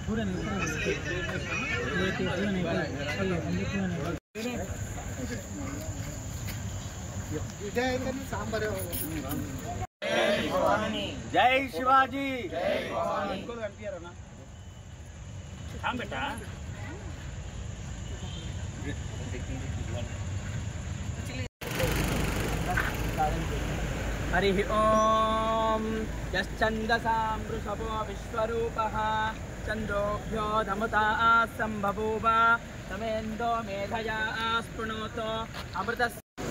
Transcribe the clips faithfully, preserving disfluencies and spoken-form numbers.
पूरा नहीं पूरा नहीं जय शिवाजी बेटा हरि ओम यश्चंदसां वृषभो विश्वरूपः चंद्रोभ्यो धमता संभवोव तमेन्दो मेधया स्पृणोतो अमृत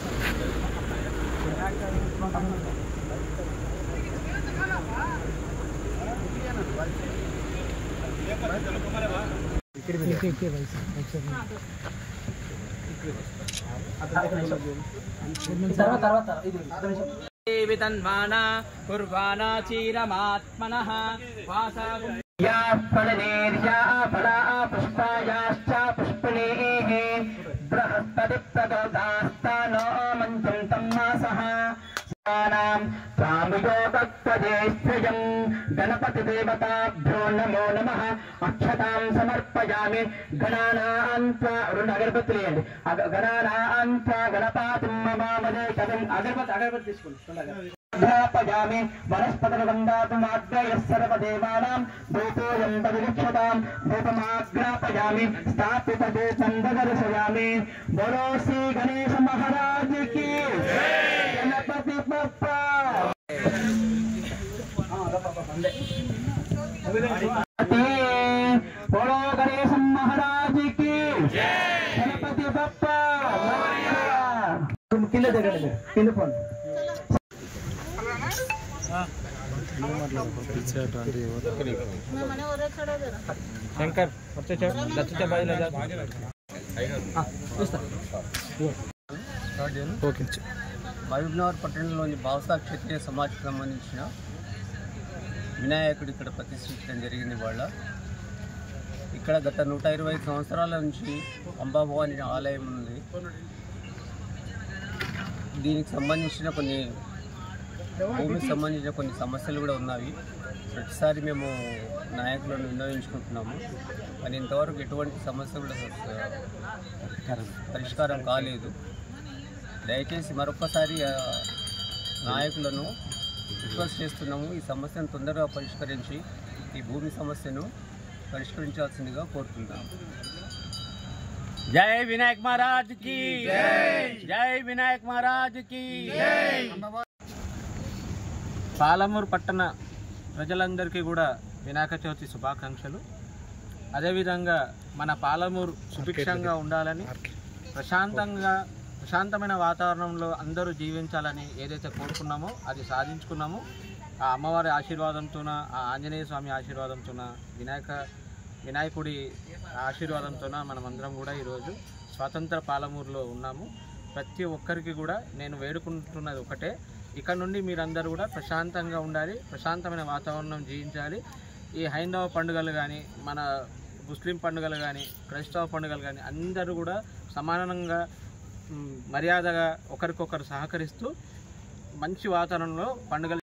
तन्वाना कुर्वाणा चीरमात्मनः पुष्पायाश्च पुष्पिणीः बृहस्पति प्रदोदास्तानो मन्त्रं मासः गणपति देवताभ्यो नमो नमः अक्षतां समर्पयामि गणानां त्वा अगरबत्ति गणानां त्वा गणपतिं ममामहे कविं अगरबत्ति अगरबत्ति తీసుకోండి ध्यापयामि वनस्पतिर्गन्धात्माग्रयः सर्वदेवानां धूपोऽयं तद्विक्षतां धूपमाग्रापयामि स्थापितधूपं दर्शयामि बोलो श्री गणेश महाराज की गणपति बप्पा बोलो गणेश महाराज की गणपति बप्पा किंद जगह किंद फोन शंकर మహబూబ్నగర్ పట్టణంలోని భావసా క్షత్రియ సమాజకు సంబంధించిన వినాయకుడు ఇక్కడ ప్రతిష్ఠించడం జరిగింది. వాళ్ళ ఇక్కడ గత నూట ఇరవై సంవత్సరాల నుంచి అంబాభవాని ఆలయం ఉంది. దీనికి సంబంధించిన కొన్ని భూమికి సంబంధించిన కొన్ని సమస్యలు కూడా ఉన్నాయి. ప్రతిసారి మేము నాయకులను విన్నవించుకుంటున్నాము, కానీ ఇంతవరకు ఎటువంటి సమస్య కూడా పరిష్కారం కాలేదు. దయచేసి మరొకసారి నాయకులను రిక్వెస్ట్ చేస్తున్నాము, ఈ సమస్యను తొందరగా పరిష్కరించి ఈ భూమి సమస్యను పరిష్కరించాల్సిందిగా కోరుతున్నాము. జై వినాయక్ మహారాజ్ కి జై వినాయక్ మహారాజ్ కి జై. పాలమూరు పట్టణ ప్రజలందరికీ కూడా వినాయక చవితి శుభాకాంక్షలు. అదేవిధంగా మన పాలమూరు సుభిక్షంగా ఉండాలని, ప్రశాంతంగా ప్రశాంతమైన వాతావరణంలో అందరూ జీవించాలని ఏదైతే కోరుకున్నామో అది సాధించుకున్నాము. ఆ అమ్మవారి ఆశీర్వాదంతోన, ఆ ఆంజనేయ స్వామి ఆశీర్వాదంతోన, వినాయక వినాయకుడి ఆశీర్వాదంతోన మనమందరం కూడా ఈరోజు స్వాతంత్ర పాలమూరులో ఉన్నాము. ప్రతి ఒక్కరికి కూడా నేను వేడుకుంటున్నది ఒకటే, ఇక్కడ నుండి మీరందరూ కూడా ప్రశాంతంగా ఉండాలి, ప్రశాంతమైన వాతావరణం జీవించాలి. ఈ హైందవ పండుగలు కానీ, మన ముస్లిం పండుగలు కానీ, క్రైస్తవ పండుగలు కానీ అందరూ కూడా సమానంగా మర్యాదగా ఒకరికొకరు సహకరిస్తూ మంచి వాతావరణంలో పండుగలు